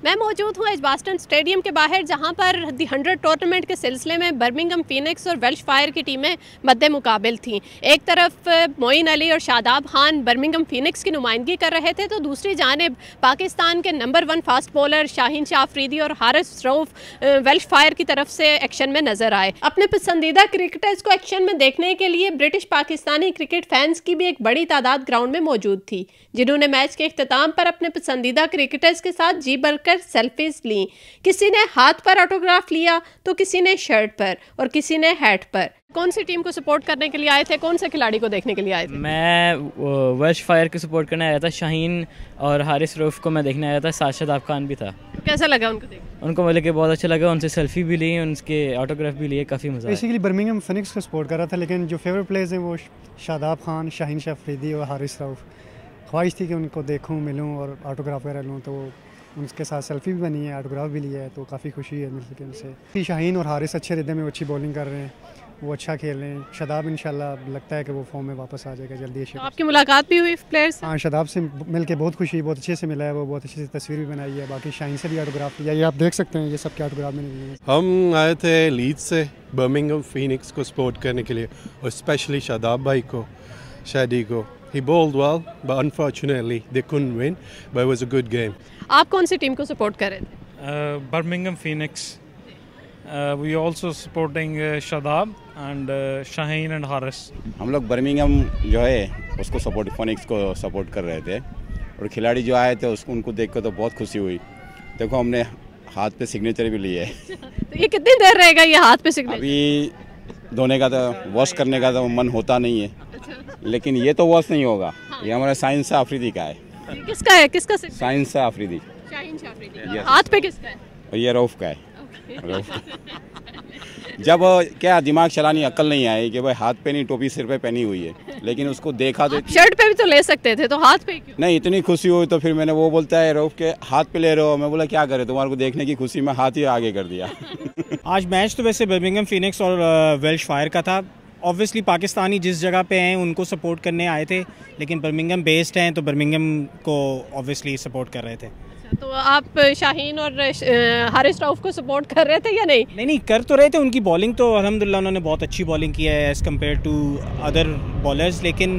मैं मौजूद हूँ एजबास्टन स्टेडियम के बाहर, जहाँ पर दी 100 टूर्नामेंट के सिलसिले में बर्मिंघम फीनिक्स और वेल्श फायर की टीमें मद्दे मुकाबिल थीं। एक तरफ मोइन अली और शादाब खान बर्मिंघम फीनिक्स की नुमाइंदगी कर रहे थे, तो दूसरी जानिब पाकिस्तान के number 1 fast bowler Shaheen Shah Afridi और हारिस रऊफ वेल्श फायर की तरफ से एक्शन में नजर आए। अपने पसंदीदा क्रिकेटर्स को एक्शन में देखने के लिए ब्रिटिश पाकिस्तानी क्रिकेट फैंस की भी एक बड़ी तादाद ग्राउंड में मौजूद थी, जिन्होंने मैच के इख्तिताम पर अपने पसंदीदा क्रिकेटर्स के साथ जी भरकर सेल्फीज ली। किसी ने हाथ पर ऑटोग्राफ लिया तो किसी ने शर्ट पर और किसी ने हैट पर। कौन सी टीम को सपोर्ट करने के लिए आए थे, कौन से खिलाड़ी को देखने के लिए आए थे? मैं वेल्श फायर को सपोर्ट करने आया था। शाहीन और हारिस रऊफ को मैं देखने आया था, साथ शादाब खान भी था। कैसा लगा उनको देख? उनको मतलब कि बहुत अच्छा लगा, उनसे सेल्फी भी ली, उनके ऑटोग्राफ भी लिए, काफ़ी मज़ा आया। बेसिकली बर्मिंघम फिनिक्स को सपोर्ट कर रहा था, लेकिन जो फेवरेट प्लेयर्स हैं वो शादाब खान, शाहीन शाह अफरीदी और हारिस रऊफ। ख्वाहिश थी कि उनको देखूं, मिलूं और ऑटोग्राफ वगैरह लूँ, तो उनके साथ सेल्फी भी बनी है, ऑटोग्राफ भी लिया है, तो काफ़ी खुशी है मिल के उनसे। शाहीन और हारिस अच्छे रिदम में अच्छी बॉलिंग कर रहे हैं, वो अच्छा खेल रहे हैं। शादाब इंशाल्लाह लगता है कि वो फॉर्म में वापस आ जाएगा जल्दी। तो आपकी मुलाकात भी हुई प्लेयर्स? हाँ, शादाब से मिल के बहुत खुशी, बहुत अच्छे से मिला है, वो बहुत अच्छी से तस्वीर भी बनाई है। बाकी शाहीन से भी ऑटोग्राफ लिया, ये आप देख सकते हैं, ये सब के ऑटोग्राफ मैंने लिए हैं। हम आए थे लीड्स से बर्मिंघम फीनिक्स को सपोर्ट करने के लिए, और स्पेशली शादाब भाई को, शादी को। He bowled well, but unfortunately they couldn't win, but it was a good game. आप कौन सी टीम को सपोर्ट कर रहे थे? Birmingham Phoenix. We also supporting Shadab and Shaheen and Haris. हम लोग बर्मिंघम जो है उसको सपोर्ट, फिनिक्स को सपोर्ट कर रहे थे, और खिलाड़ी जो आए थे उसको उनको देख कर तो बहुत खुशी हुई। देखो हमने हाथ पे सिग्नेचर भी लिए है। तो ये कितनी देर रहेगा ये हाथ पे सिग्नेचर? अभी धोने का तो, वॉश करने का तो मन होता नहीं है, लेकिन ये तो वॉश नहीं होगा। ये हमारा शाहीन शाह अफरीदी का है। किसका है? किसका? शाहीन शाह अफरीदी। शाहीन शाह अफरीदी। हाथ पे किसका है? और ये रऊफ का है। जब क्या दिमाग चलानी अक्ल नहीं आई कि भाई हाथ पे नहीं, टोपी सिर पे पहनी हुई है, लेकिन उसको देखा तो शर्ट पे भी तो ले सकते थे, तो हाथ पे क्यों? नहीं, इतनी खुशी हुई तो फिर मैंने, वो बोलता है रऊफ के हाथ पे ले रहे हो, मैं बोला क्या करे, तुम्हारे को देखने की खुशी में हाथ ही आगे कर दिया। आज मैच तो वैसे बर्मिंघम फीनिक्स और वेल्श फायर का था। ऑब्वियसली पाकिस्तानी जिस जगह पे हैं उनको सपोर्ट करने आए थे, लेकिन बर्मिंघम बेस्ड हैं तो बर्मिंघम को ऑब्वियसली सपोर्ट कर रहे थे। तो आप शाहीन और हारिस रऊफ को सपोर्ट कर रहे थे या नहीं? नहीं, कर तो रहे थे। उनकी बॉलिंग तो अल्हम्दुलिल्लाह उन्होंने बहुत अच्छी बॉलिंग की है as compare to other bowlers, लेकिन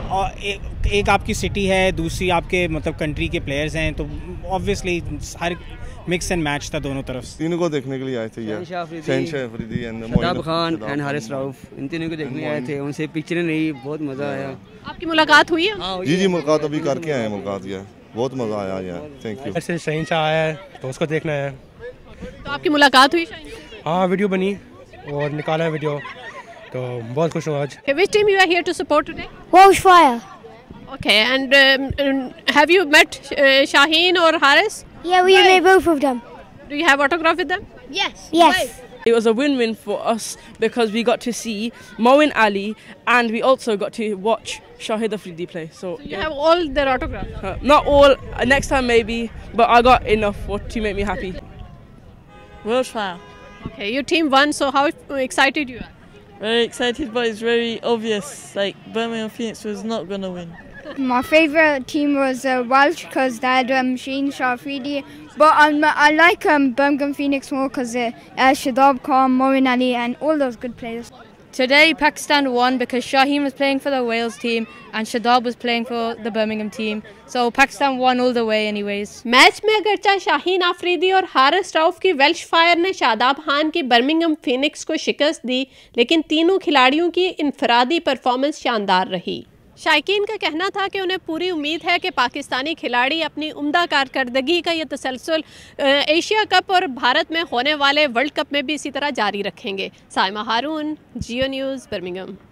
एक आपकी सिटी है, दूसरी आपके मतलब कंट्री के प्लेयर्स हैं, तो ऑब्वियसली हर मिक्स एंड मैच था दोनों तरफ। तीनों को देखने के लिए आए थे यार, शाहीन शाह अफरीदी एंड शादाब खान एंड हारिस रऊफ, इन तीनों को देखने आए थे। उनसे पिक्चरें नहीं, बहुत मज़ा आया। आपकी मुलाकात हुई है? जी, मुलाकात अभी करके आए हैं, मुलाकात किया, बहुत मज़ा आया यार। Thank you. ऐसे शाहीन शाह आया है तो उसको देखना है। तो आपकी मुलाकात हुई शाहीन? हाँ, वीडियो बनी और निकाला है वीडियो, तो बहुत खुश हूँ आज। Which team you are here to support today? Welsh Fire. Okay, and have you met Shaheen or Haris? Yeah, we met both of them. Do you have autograph with them? Yes. Yes. It was a win-win for us because we got to see Moin Ali and we also got to watch Shahid Afridi play. So you have all their autographs? Not all. Next time maybe, but I got enough to make me happy. Welsh Fire. Okay, your team won, so how excited you are? Very excited, but it's very obvious. Like Birmingham Phoenix was not gonna win. My favourite team was Welsh because they had Shaheen Shaw Afridi, but I like Birmingham Phoenix more because Shadab Khan, Moin Ali and all those good players. Today Pakistan won because Shaheen was playing for the Wales team and Shadab was playing for the Birmingham team. So Pakistan won all the way anyways. Match में अगरचा शाहीन अफरीदी और हारिस रऊफ की Welsh fire ने शादाब खान की Birmingham Phoenix को शिकस्त दी, लेकिन तीनों खिलाड़ियों की इनफरादी परफॉर्मेंस शानदार रही। शायकीन का कहना था कि उन्हें पूरी उम्मीद है कि पाकिस्तानी खिलाड़ी अपनी उम्दा कारकर्दगी का ये तसलसल एशिया कप और भारत में होने वाले वर्ल्ड कप में भी इसी तरह जारी रखेंगे। Saima Haroon, Geo news, Birmingham.